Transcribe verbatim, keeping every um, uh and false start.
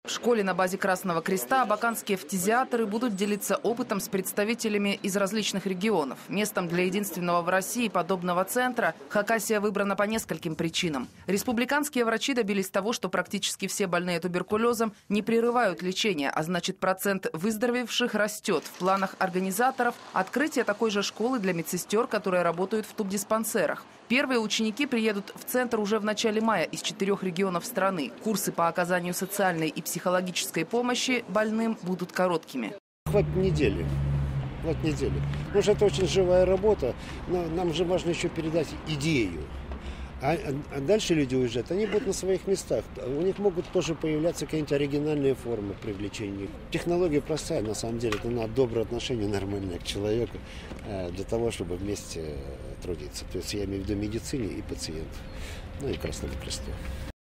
В школе на базе Красного Креста абаканские фтизиатры будут делиться опытом с представителями из различных регионов. Местом для единственного в России подобного центра Хакасия выбрана по нескольким причинам. Республиканские врачи добились того, что практически все больные туберкулезом не прерывают лечение, а значит процент выздоровевших растет. В планах организаторов открытие такой же школы для медсестер, которые работают в тубдиспансерах. Первые ученики приедут в центр уже в начале мая из четырех регионов страны. Курсы по оказанию социальной и психологической помощи больным будут короткими. Хватит недели. Хватит недели. Потому что это очень живая работа, но нам же важно еще передать идею. А, а дальше люди уезжают, они будут на своих местах. У них могут тоже появляться какие-нибудь оригинальные формы привлечения. Технология простая, на самом деле. Это надо доброе отношение нормальное к человеку для того, чтобы вместе трудиться. То есть я имею в виду медицине и пациентов, ну и Красному Кресту.